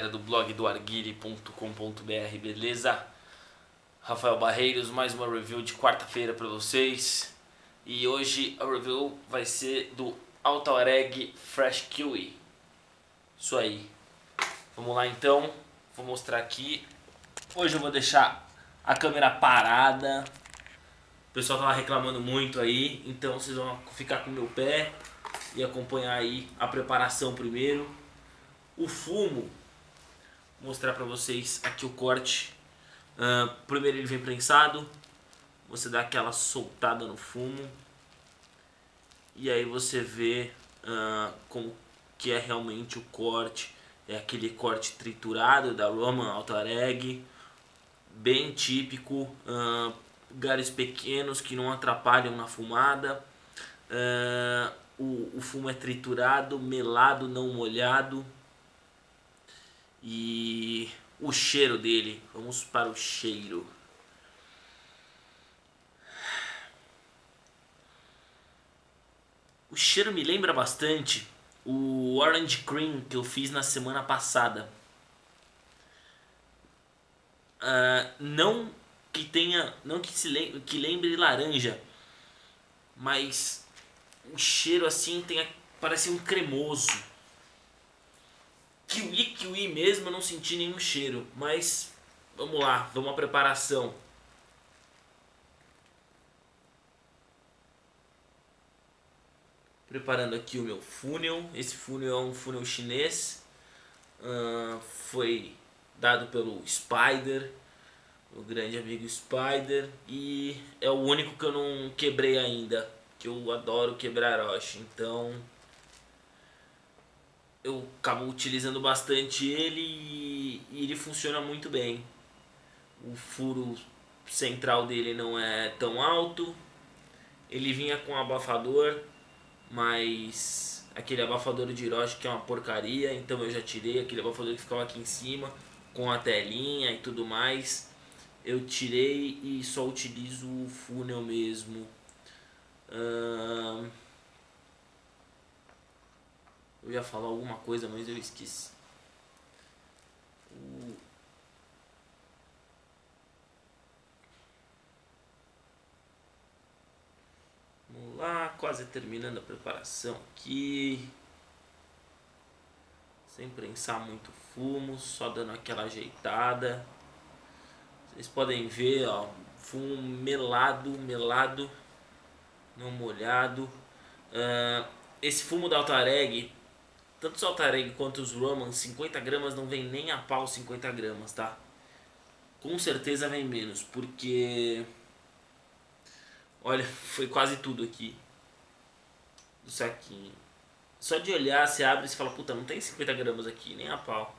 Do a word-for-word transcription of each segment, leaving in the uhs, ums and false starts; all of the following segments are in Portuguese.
galera do blog do arguile ponto com ponto br, beleza? Rafael Barreiros, mais uma review de quarta-feira para vocês. E hoje a review vai ser do Altaireg Fresh Kiwi. Isso aí. Vamos lá então, vou mostrar aqui. Hoje eu vou deixar a câmera parada. O pessoal tava reclamando muito aí, então vocês vão ficar com o meu pé e acompanhar aí a preparação primeiro. O fumo, vou mostrar pra vocês aqui o corte. Uh, primeiro ele vem prensado, você dá aquela soltada no fumo e aí você vê uh, como que é realmente o corte. É aquele corte triturado da Roman Altaireg, bem típico, uh, galhos pequenos que não atrapalham na fumada. Uh, o, o fumo é triturado, melado, não molhado. E o cheiro dele, vamos para o cheiro. O cheiro me lembra bastante o Orange Cream que eu fiz na semana passada. Uh, não que tenha, não que se lembre, que lembre laranja, mas o cheiro assim tem, parece um cremoso. Kiwi, kiwi mesmo, eu não senti nenhum cheiro, mas vamos lá, vamos à preparação. Preparando aqui o meu funil. Esse funil é um funil chinês, uh, foi dado pelo Spider, o grande amigo Spider, e é o único que eu não quebrei ainda, que eu adoro quebrar rocha, então eu acabo utilizando bastante ele e ele funciona muito bem. O furo central dele não é tão alto. Ele vinha com abafador, mas aquele abafador de Hiroshi que é uma porcaria, então eu já tirei aquele abafador que ficava aqui em cima com a telinha e tudo mais. Eu tirei e só utilizo o funil mesmo. Hum... Eu ia falar alguma coisa, mas eu esqueci. O... Vamos lá, quase terminando a preparação aqui. Sem prensar muito fumo, só dando aquela ajeitada. Vocês podem ver, ó, fumo melado, melado, não molhado. Uh, esse fumo da Altaireg, tanto os Altaireg quanto os Roman, cinquenta gramas não vem nem a pau cinquenta gramas, tá? Com certeza vem menos, porque... Olha, foi quase tudo aqui do saquinho. Só de olhar, você abre e você fala, puta, não tem cinquenta gramas aqui, nem a pau.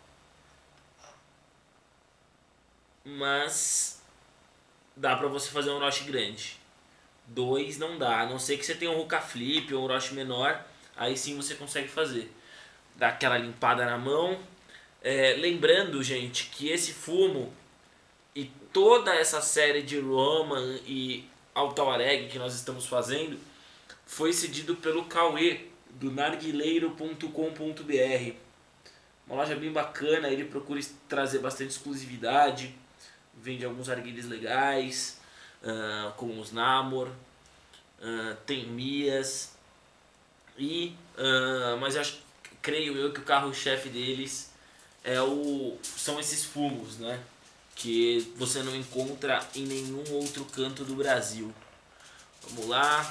Mas dá pra você fazer um roche grande. Dois não dá, a não ser que você tenha um hookah flip ou um roche menor, aí sim você consegue fazer. Dá aquela limpada na mão. É, lembrando, gente, que esse fumo e toda essa série de Roman e Altaireg que nós estamos fazendo foi cedido pelo Cauê, do narguileiro ponto com ponto br. Uma loja bem bacana, ele procura trazer bastante exclusividade, vende alguns arguilhos legais, uh, como os Namor, uh, tem Mias, e, uh, mas eu acho, creio eu que o carro-chefe deles é o, são esses fumos, né? Que você não encontra em nenhum outro canto do Brasil. Vamos lá.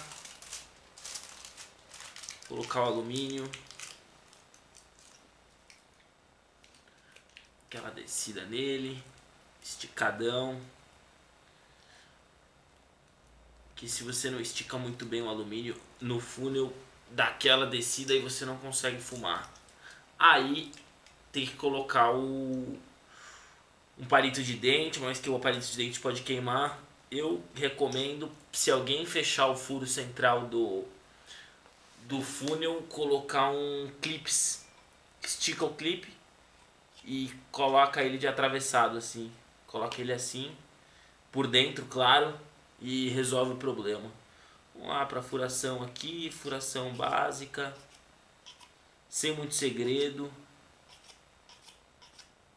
Colocar o alumínio. Aquela descida nele. Esticadão. Que se você não estica muito bem o alumínio no funil, dá aquela descida e você não consegue fumar. Aí tem que colocar o... um palito de dente, mas que o palito de dente pode queimar. Eu recomendo, se alguém fechar o furo central do, do funil, colocar um clips. Estica o clipe e coloca ele de atravessado assim. Coloca ele assim, por dentro, claro, e resolve o problema. Vamos lá para a furação aqui, furação básica, sem muito segredo.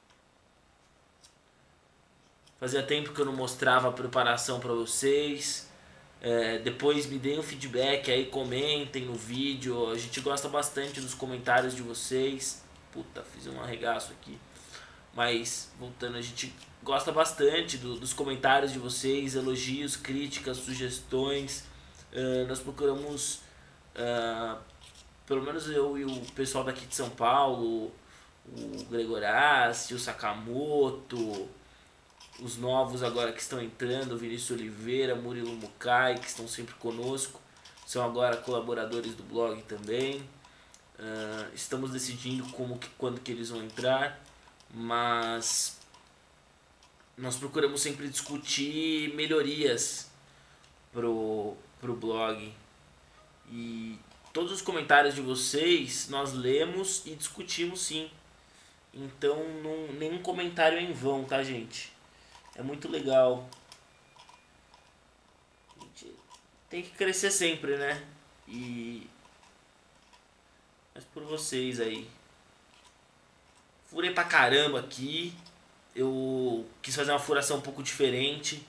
Fazia tempo que eu não mostrava a preparação para vocês. É, depois me deem um feedback aí, comentem no vídeo. A gente gosta bastante dos comentários de vocês. Puta, fiz um arregaço aqui. Mas, voltando, a gente gosta bastante do, dos comentários de vocês, elogios, críticas, sugestões. Uh, nós procuramos, uh, pelo menos eu e o pessoal daqui de São Paulo, o Gregorassi, o Sakamoto, os novos agora que estão entrando, o Vinícius Oliveira, Murilo Mukai, que estão sempre conosco, são agora colaboradores do blog também. Uh, estamos decidindo como que, quando que eles vão entrar, mas nós procuramos sempre discutir melhorias pro, pro blog. E todos os comentários de vocês nós lemos e discutimos sim. Então não, nenhum comentário é em vão, tá, gente? É muito legal. A gente tem que crescer sempre, né? E... mas por vocês aí. Furei pra caramba aqui. Eu quis fazer uma furação um pouco diferente,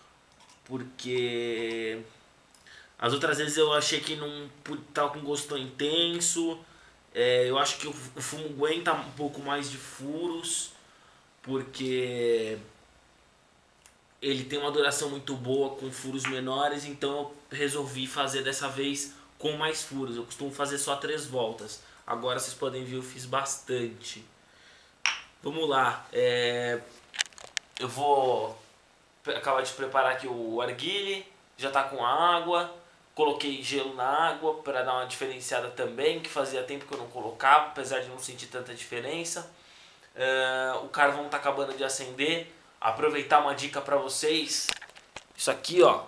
porque as outras vezes eu achei que não tava com gosto tão intenso. É, eu acho que o, o fumo aguenta um pouco mais de furos, porque ele tem uma duração muito boa com furos menores, então eu resolvi fazer dessa vez com mais furos. Eu costumo fazer só três voltas. Agora vocês podem ver, eu fiz bastante. Vamos lá. É, eu vou acabar de preparar aqui o arguile. Já tá com a água. Coloquei gelo na água para dar uma diferenciada também, que fazia tempo que eu não colocava, apesar de não sentir tanta diferença. É, o carvão tá acabando de acender. Aproveitar uma dica para vocês. Isso aqui, ó,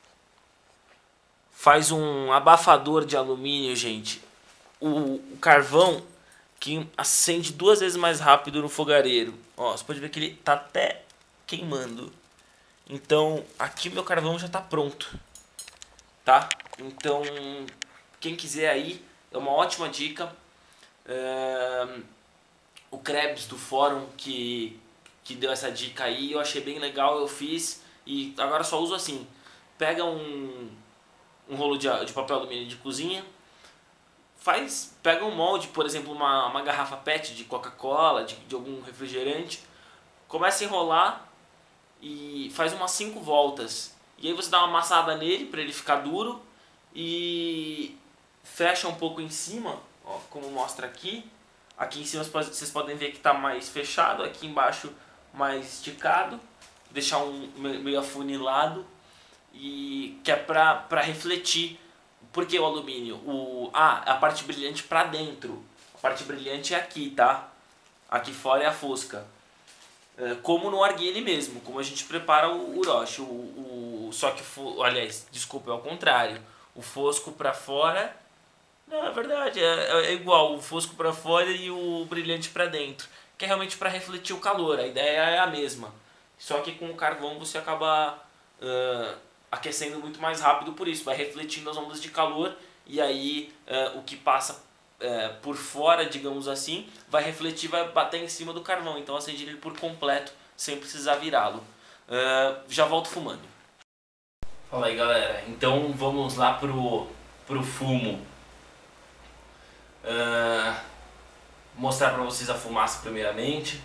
faz um abafador de alumínio, gente. O, o carvão que acende duas vezes mais rápido no fogareiro. Ó, você pode ver que ele tá até queimando. Então, aqui meu carvão já tá pronto, tá? Então, quem quiser aí, é uma ótima dica. É, o Krebs do fórum que, que deu essa dica aí, eu achei bem legal, eu fiz. E agora só uso assim. Pega um, um rolo de, de papel alumínio de cozinha. Faz, pega um molde, por exemplo, uma, uma garrafa pet de Coca-Cola, de, de algum refrigerante. Começa a enrolar e faz umas cinco voltas. E aí você dá uma amassada nele para ele ficar duro e fecha um pouco em cima, ó, como mostra aqui. Aqui em cima vocês podem ver que está mais fechado, aqui embaixo mais esticado. Deixar um meio afunilado, e que é para refletir. Por que o alumínio? O, ah, a parte brilhante para dentro. A parte brilhante é aqui, tá? Aqui fora é a fosca. É, como no arguile mesmo, como a gente prepara o uroshi. O, o, só que, aliás, desculpa, é ao contrário. O fosco para fora... Não, é verdade, é, é igual. O fosco para fora e o brilhante para dentro. Que é realmente para refletir o calor. A ideia é a mesma. Só que com o carvão você acaba... Uh, aquecendo muito mais rápido, por isso vai refletindo as ondas de calor, e aí uh, o que passa uh, por fora, digamos assim, vai refletir, vai bater em cima do carvão, então acende ele por completo sem precisar virá-lo. Uh, já volto fumando. Fala aí, galera, então vamos lá pro, pro fumo. Uh, mostrar para vocês a fumaça primeiramente.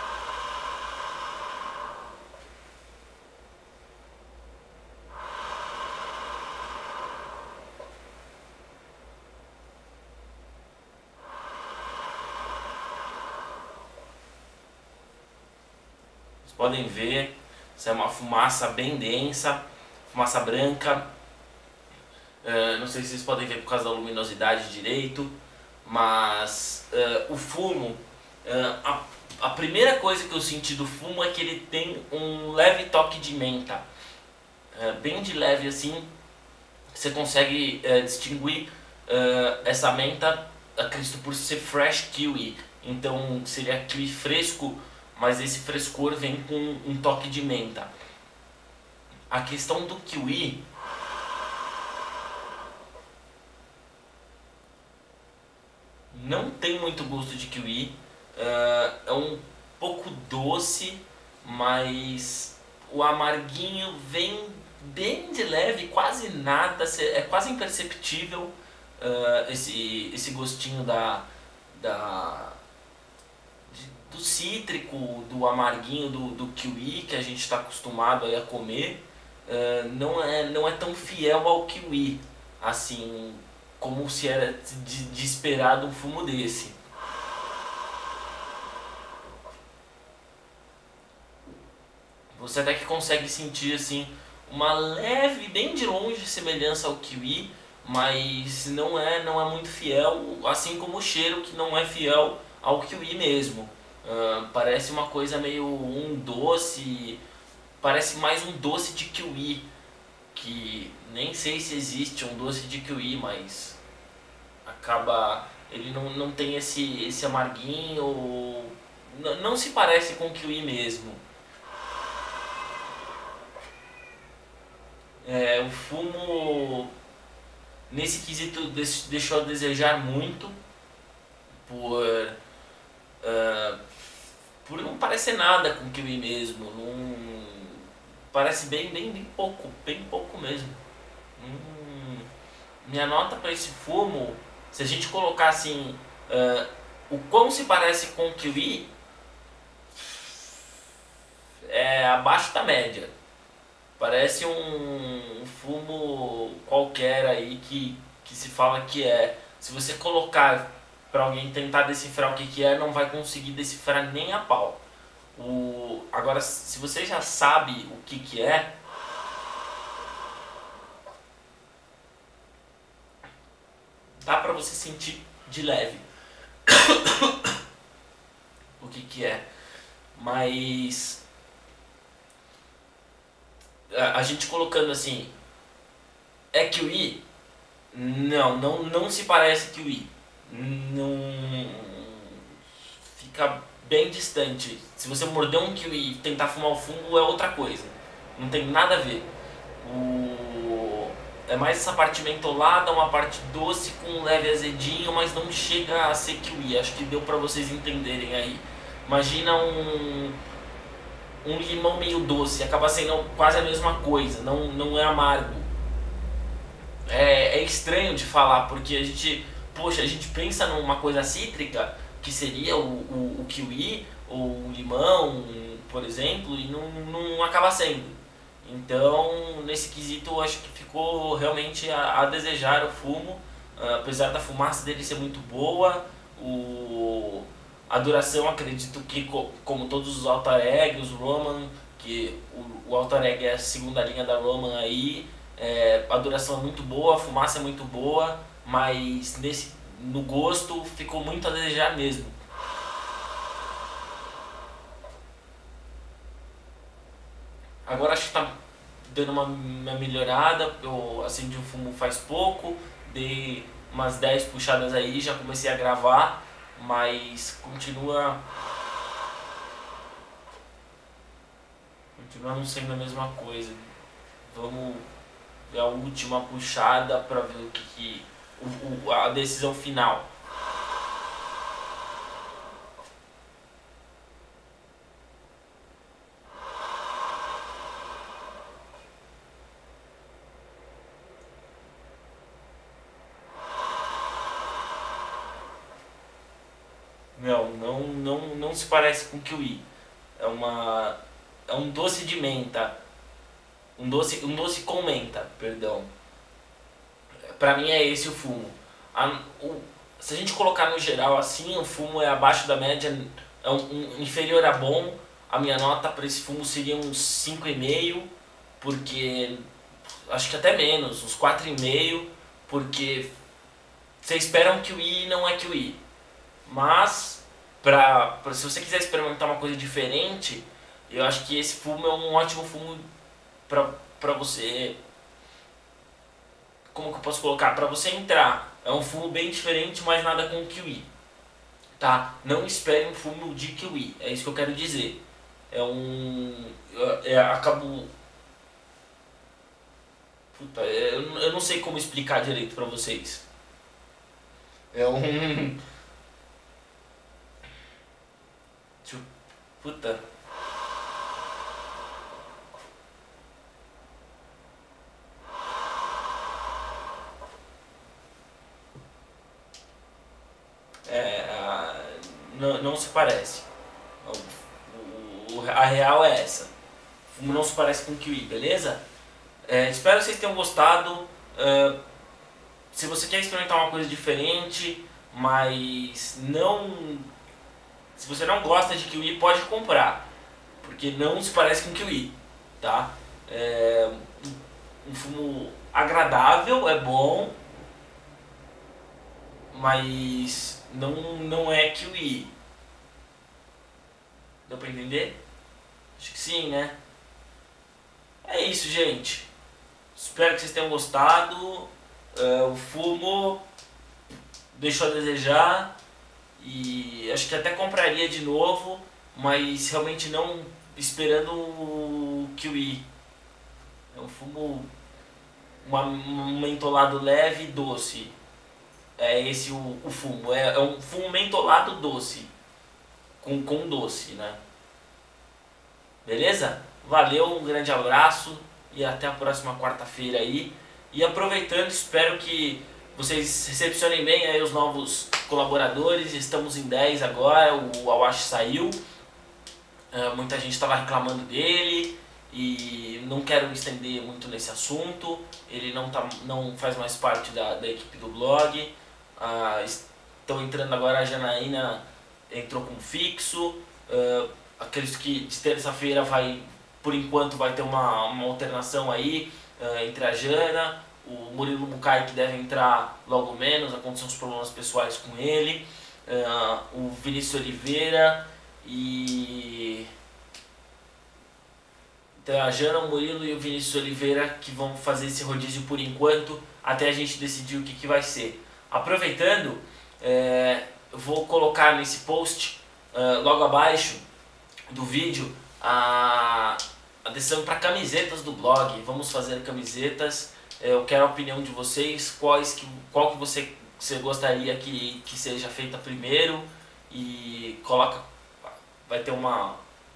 Podem ver, isso é uma fumaça bem densa, fumaça branca. Uh, não sei se vocês podem ver por causa da luminosidade direito, mas uh, o fumo, uh, a, a primeira coisa que eu senti do fumo é que ele tem um leve toque de menta, uh, bem de leve assim. Você consegue uh, distinguir uh, essa menta, acredito por ser fresh kiwi, então seria kiwi fresco, mas esse frescor vem com um toque de menta. A questão do kiwi, não tem muito gosto de kiwi, uh, é um pouco doce, mas o amarguinho vem bem de leve, quase nada, é quase imperceptível uh, esse, esse gostinho da, da, de, do cítrico, do amarguinho do, do kiwi que a gente está acostumado aí a comer. Uh, não, é, não é tão fiel ao kiwi, assim, como se era de, de esperar um fumo desse. Você até que consegue sentir assim uma leve, bem de longe, semelhança ao kiwi, mas não é, não é muito fiel, assim como o cheiro que não é fiel ao kiwi mesmo. Uh, parece uma coisa meio um doce, parece mais um doce de kiwi, que nem sei se existe um doce de kiwi, mas acaba, ele não, não tem esse, esse amarguinho, não, não se parece com o kiwi mesmo. É, o fumo, nesse quesito, deixou a desejar muito, por, uh, por não parecer nada com kiwi mesmo, não, parece bem, bem, bem pouco, bem pouco mesmo. Hum, minha nota para esse fumo, se a gente colocar assim, uh, o quão se parece com kiwi, é abaixo da média. Parece um fumo qualquer aí que, que se fala que é. Se você colocar para alguém tentar decifrar o que, que é, não vai conseguir decifrar nem a pau. O, agora, se você já sabe o que, que é, dá para você sentir de leve o que, que é. Mas a gente colocando assim, é kiwi? Não, não, não se parece kiwi. Não, fica bem distante. Se você morder um kiwi e tentar fumar o fungo é outra coisa. Não tem nada a ver. O, é mais essa parte mentolada, uma parte doce com um leve azedinho, mas não chega a ser kiwi. Acho que deu pra vocês entenderem aí. Imagina um um limão meio doce, acaba sendo quase a mesma coisa, não, não é amargo. É, é estranho de falar, porque a gente, poxa, a gente pensa numa coisa cítrica, que seria o, o, o kiwi, ou o limão, por exemplo, e não, não acaba sendo. Então, nesse quesito, eu acho que ficou realmente a, a desejar o fumo, apesar da fumaça dele ser muito boa, o... a duração, acredito que, como todos os Alta Reg, os Roman, que o, o Alta Reg é a segunda linha da Roman aí, é, a duração é muito boa, a fumaça é muito boa, mas nesse, no gosto ficou muito a desejar mesmo. Agora acho que tá dando uma, uma melhorada, eu acendi o fumo faz pouco, dei umas dez puxadas aí, já comecei a gravar, mas continua continua não sendo a mesma coisa. Vamos ver a última puxada para ver o que, que o, o, a decisão final. Não, não, não, não se parece com kiwi. É uma é um doce de menta. Um doce, um doce com menta, perdão. Pra mim é esse o fumo. A, o, se a gente colocar no geral assim, o fumo é abaixo da média, é um, um inferior a bom. A minha nota para esse fumo seria uns cinco vírgula cinco, porque acho que até menos, uns quatro vírgula cinco, porque você espera um kiwi e não é kiwi. Mas, pra, pra, se você quiser experimentar uma coisa diferente, eu acho que esse fumo é um ótimo fumo pra, pra você... Como que eu posso colocar? Pra você entrar. É um fumo bem diferente, mas nada com kiwi. Tá? Não espere um fumo de kiwi. É isso que eu quero dizer. É um... É, é, acabo... Puta, eu, eu não sei como explicar direito pra vocês. É um... Puta. não, não se parece. O, o, a real é essa. O fumo não se parece com kiwi, beleza? É, espero que vocês tenham gostado. Uh, se você quer experimentar uma coisa diferente, mas não... Se você não gosta de kiwi, pode comprar, porque não se parece com kiwi, tá? É um fumo agradável, é bom, mas não, não é kiwi. Deu pra entender? Acho que sim, né? É isso, gente. Espero que vocês tenham gostado. Uh, o fumo deixou a desejar. E acho que até compraria de novo, mas realmente não esperando o kiwi. É um fumo, uma, um mentolado leve e doce. É esse o, o fumo, é, é um fumo mentolado doce, com, com doce, né? Beleza? Valeu, um grande abraço e até a próxima quarta-feira aí. E aproveitando, espero que vocês recepcionem bem aí os novos colaboradores. Estamos em dez agora, o Awashi saiu. Uh, muita gente estava reclamando dele e não quero me estender muito nesse assunto. Ele não, tá, não faz mais parte da, da equipe do blog. Uh, estão entrando agora, a Janaína entrou como fixo. Uh, aqueles que de terça-feira vai, por enquanto, vai ter uma, uma alternação aí uh, entre a Jana, o Murilo Mukai, que deve entrar logo menos, aconteceram uns problemas pessoais com ele, uh, o Vinícius Oliveira e... Então a Jana, o Murilo e o Vinícius Oliveira que vão fazer esse rodízio por enquanto, até a gente decidir o que, que vai ser. Aproveitando, é, eu vou colocar nesse post, uh, logo abaixo do vídeo, a, a decisão para camisetas do blog. Vamos fazer camisetas. Eu quero a opinião de vocês, quais que, qual que você, você gostaria que, que seja feita primeiro, e coloca, vai ter uma,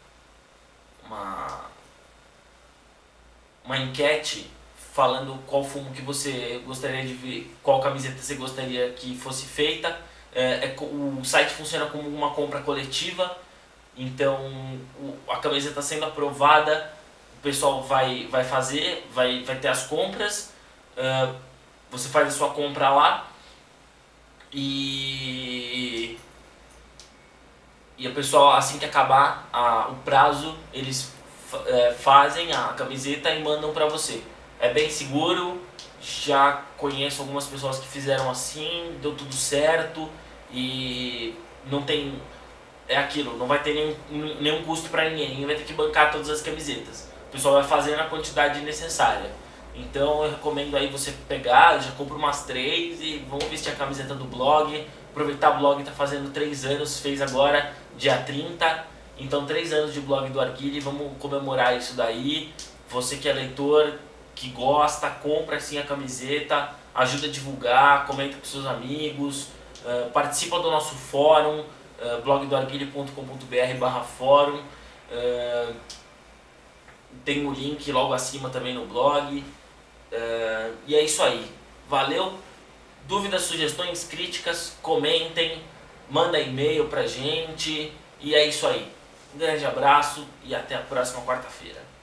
uma, uma enquete falando qual fumo que você gostaria de ver, qual camiseta você gostaria que fosse feita. É, é, o site funciona como uma compra coletiva, então o, a camiseta sendo aprovada, o pessoal vai, vai fazer, vai, vai ter as compras. Uh, você faz a sua compra lá e, e o pessoal, assim que acabar a, o prazo, eles é, fazem a camiseta e mandam pra você. É bem seguro, já conheço algumas pessoas que fizeram assim, deu tudo certo e não tem, é aquilo, não vai ter nenhum, nenhum custo pra ninguém, ninguém vai ter que bancar todas as camisetas. O pessoal vai fazer na quantidade necessária. Então eu recomendo aí você pegar, já compra umas três e vamos vestir a camiseta do blog. Aproveitar, o blog tá fazendo três anos, fez agora dia trinta. Então três anos de blog do Arguile, vamos comemorar isso daí. Você que é leitor, que gosta, compra assim a camiseta, ajuda a divulgar, comenta com seus amigos, uh, participa do nosso fórum, uh, blog do arguile ponto com ponto br barra fórum. Uh, tem o link logo acima também no blog. Uh, e é isso aí. Valeu. Dúvidas, sugestões, críticas, comentem, manda e-mail pra gente. E é isso aí. Um grande abraço e até a próxima quarta-feira.